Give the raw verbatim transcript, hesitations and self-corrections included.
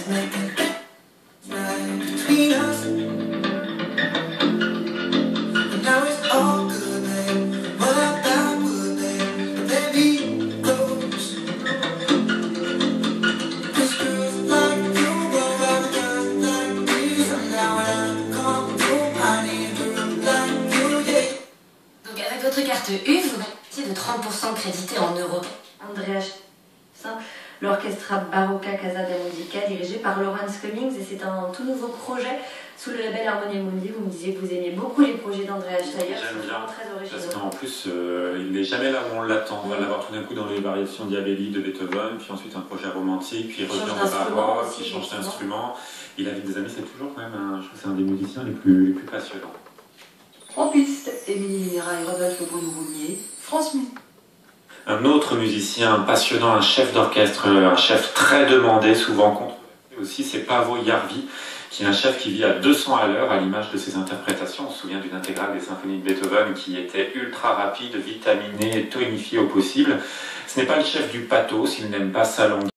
Votre carte U, vous bénéficiez de trente pour cent crédité en euros. Andrea, l'Orchestra Barocca Casa della Musica, dirigé par Lawrence Cummings, et c'est un tout nouveau projet sous le label Harmonia Mundi. Vous me disiez que vous aimiez beaucoup les projets d'Andrea Steyer. J'aime bien, très originaux. parce qu'en plus, euh, il n'est jamais là où on l'attend. On va l'avoir tout d'un coup dans les variations diabelliques de Beethoven, puis ensuite un projet romantique, puis il revient au baroque, puis il change d'instrument. Il a des amis, c'est toujours quand même un, je trouve que c'est un des musiciens les plus, les plus passionnants. Trois pistes, Émilie Mira et Rodolphe Bruno-Roulier, France Musique. Un autre musicien passionnant, un chef d'orchestre, un chef très demandé, souvent contre aussi, c'est Paavo Järvi, qui est un chef qui vit à deux cents à l'heure, à l'image de ses interprétations. On se souvient d'une intégrale des symphonies de Beethoven qui était ultra rapide, vitaminée, tonifiée au possible. Ce n'est pas le chef du pathos, il n'aime pas sa langue.